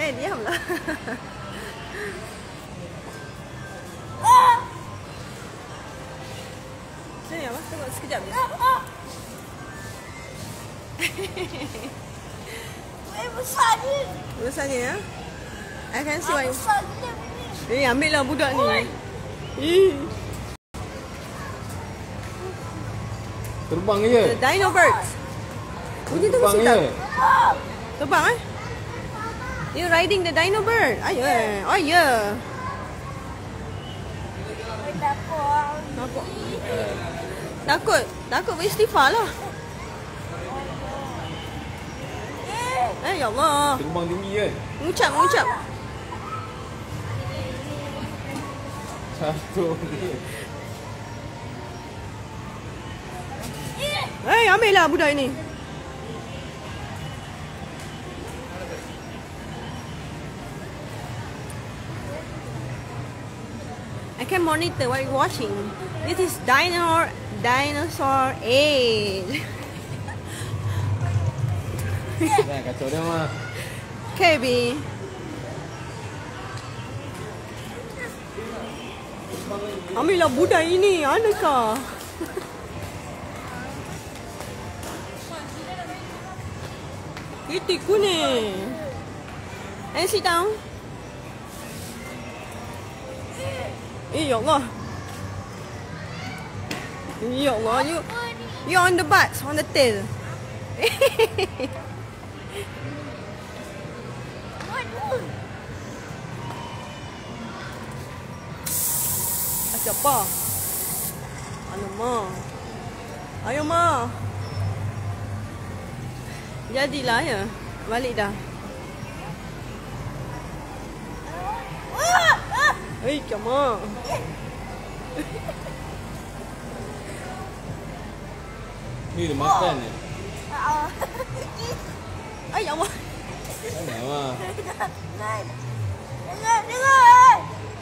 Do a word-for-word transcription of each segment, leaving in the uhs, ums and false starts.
Eh, diamlah. Sini, Abang. Tengok sekejap je. Eh, besar ni. Besar ni, ya? I can see why. Besar gila ni. Eh, ambil lah budak ni. Ih. Terbang je. The Dino Birds. Bunyi tu mesti tak? Terbang, eh? You riding the Dino Bird. Ayo, eh. Oh, ya. Yeah. Takut. Takut. Takut. Takut beristighfar lah. Eh, ya Allah. Terbang tinggi kan? Mengucap, mengucap. Satu ni. Eh, ambil lah budak ini. I can monitor what you're watching. This is Dino, Dinosaur Age. Jangan kacau dia mah. K B. Ambillah budak ini, adakah? Itik kuning. And sit down. Eh, ya Allah. Ya Allah, you you on the butt, on the tail. Siapa? Alamak. Ayo, Ma. Jadilah ya. Balik dah. Eh, Kama. Ni dia makan ni. Ay, ya Allah. Mana mah? Dengar, dengar.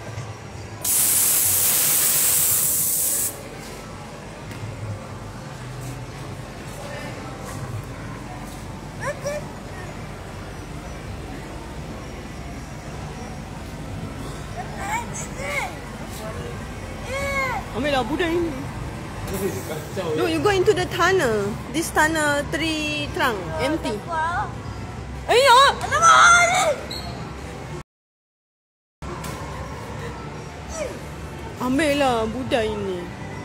Ambillah budak ini. Kacau. Look, you go into the tunnel. This tunnel three trunk empty. Eh, ya. Ambillah budak ini.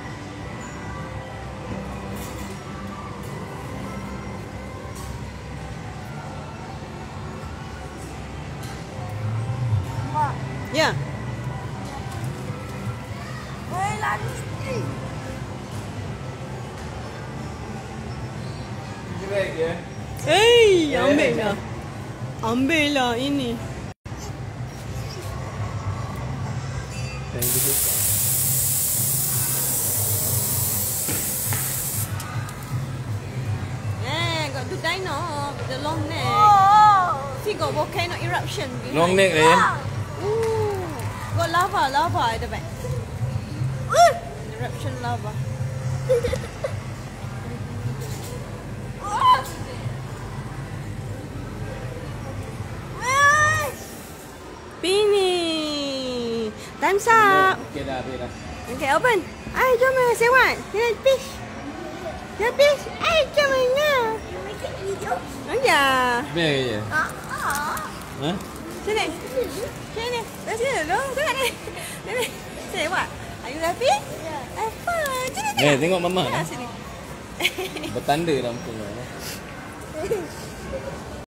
Ya. Hey, ambil lah. Ambil lah ini. Eh, got the dino with the long neck. See, got volcano eruption behind. Long neck lah ya. Ooh, got lava, lava at the back. Eruption lava. Pini. Time's up. Okey dah, habis dah. Okay, open. Ay, jom lah. Say what? Say fish. Say fish. Ay, jom lah. Oh, ya. Habis je. Ha? Sini. Sini. Dah sini dulu. Tengok ni. Sini. Say what? Are you happy? Have fun. Sini tengok. Eh, tengok mama. Ya, sini. Bertanda dah muka.